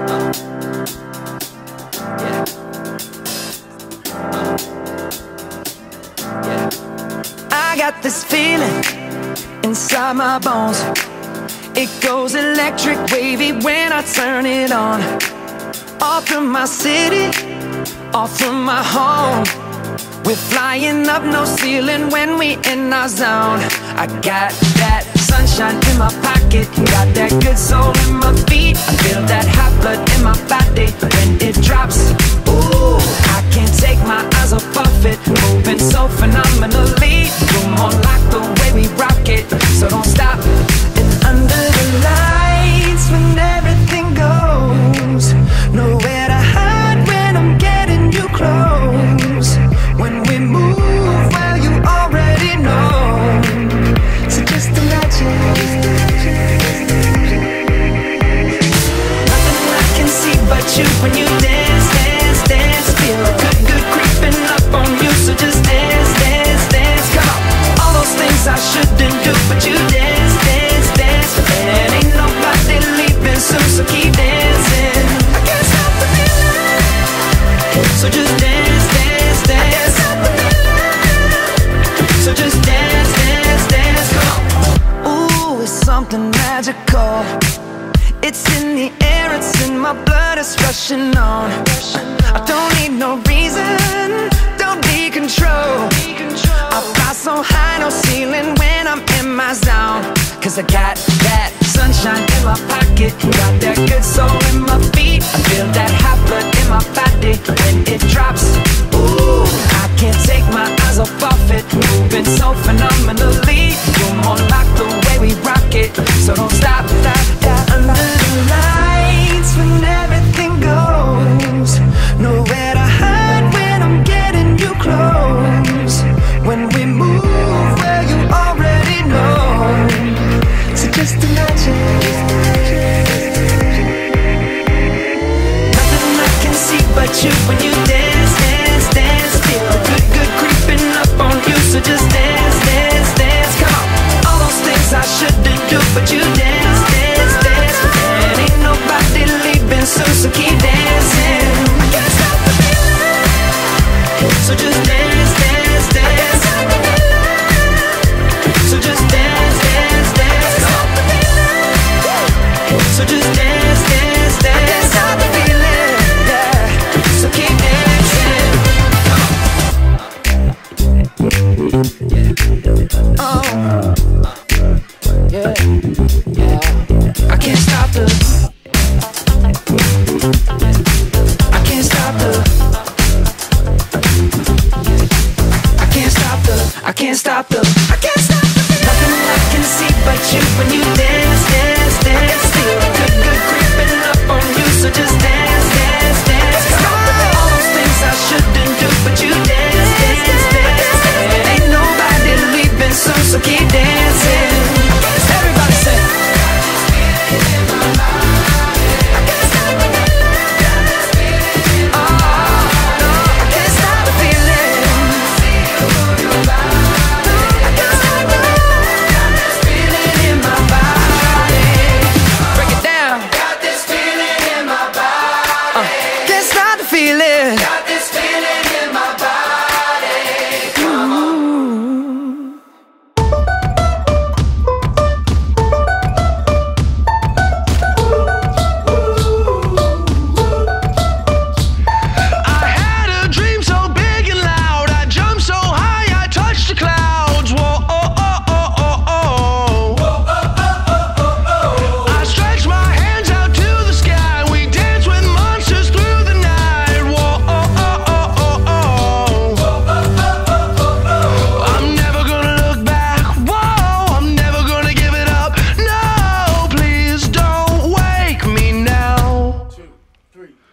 I got this feeling inside my bones. It goes electric wavy when I turn it on. Off from my city, off from my home. We're flying up, no ceiling when we in our zone. I got that sunshine in my pocket, got that good soul in my feet. I feel that hot blood in my body when it drops. Ooh, I can't take my eyes off of it, moving so phenomenally. You're more like the way we rock it, so don't stop. And under the lights, when everything goes, nowhere to hide when I'm getting you close. When we move, well, you already know. So just imagine. Nothing I can see but you when you dance, dance, dance. Feel good, good creeping up on you. So just dance, dance, dance. Come on. All those things I shouldn't do, but you dance, dance, dance. And ain't nobody leaving soon, so keep dancing. I can't stop the feeling. So just dance, dance, dance. So just dance, dance, dance, come on. Ooh, it's something magical. It's in the air, it's in my blood, it's rushing on. I don't need no reason, don't need control. I fly so high, no ceiling when I'm in my zone. Cause I got that sunshine in my pocket, got that good soul in my feet. I feel that hot blood in my body when it drops. Ooh, I can't take my eyes off of it, moving so phenomenally. You're more like the way we rock it, so don't stop, stop, stop. Under the lights when everything goes, nowhere to hide when I'm getting you close. When we move, well, you already know. So just imagine. Nothing I can see but you when you dance, dance, dance. Feel good, good creeping up on you. So just dance, dance, dance. Come on. All those things I shouldn't do, but you dance, dance, dance. And ain't nobody leaving soon, so keep dancing. I can't stop the feeling. So just dance, dance, dance. So just dance, dance, dance. Come on. So just dance, dance, dance. I can't stop the feeling, yeah. So keep dancing. Oh, yeah, yeah. I can't stop the. I can't stop the. I can't stop the. I can't stop the. I can't stop the. Nothing I can see but you when you dance, dance, dance. Feel good, good creeping up on you. So just dance, dance, dance. Come on. All those things I shouldn't do, but you dance, dance, dance. And ain't nobody leaving soon, so keep dancing. Everybody say. Three.